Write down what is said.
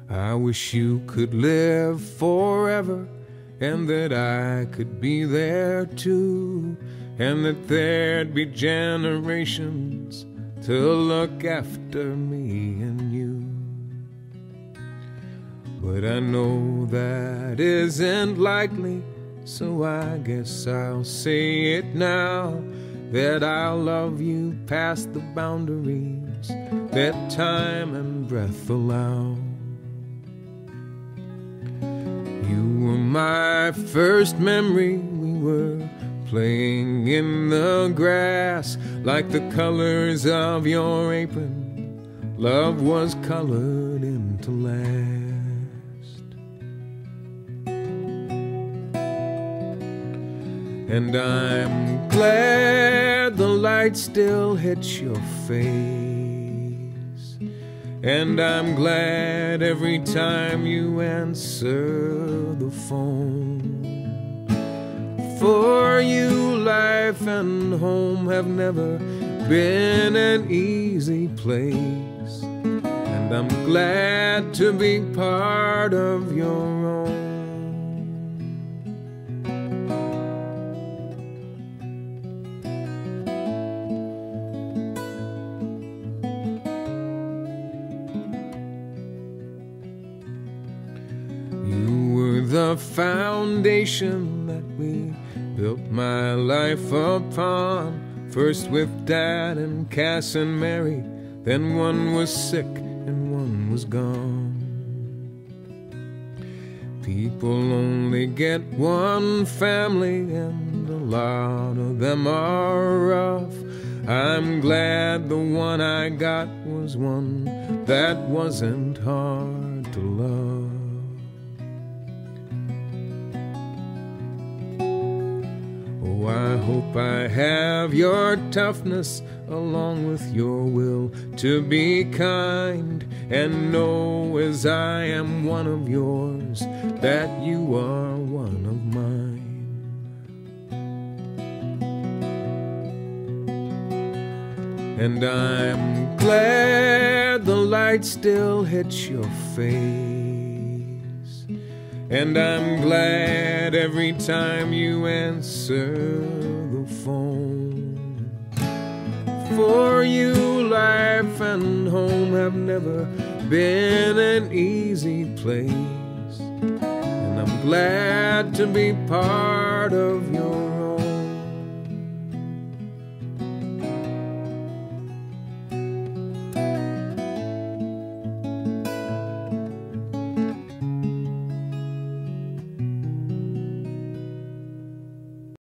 I wish you could live forever, and that I could be there too, and that there'd be generations to look after me and you. But I know that isn't likely, so I guess I'll say it now, that I'll love you past the boundaries that time and breath allow. You were my first memory, we were playing in the grass, like the colors of your apron, love was colored into last. And I'm glad the light still hits your face, and I'm glad every time you answer the phone. For you, life and home have never been an easy place, and I'm glad to be part of your own. You were the foundation that we built my life upon, first with Dad and Cass and Mary, then one was sick and one was gone. People only get one family, and a lot of them are rough. I'm glad the one I got was one that wasn't hard to love. Oh, I hope I have your toughness along with your will to be kind, and know as I am one of yours that you are one of mine. And I'm glad the light still hits your face, and I'm glad every time you answer the phone. For you, life and home have never been an easy place, and I'm glad to be part of your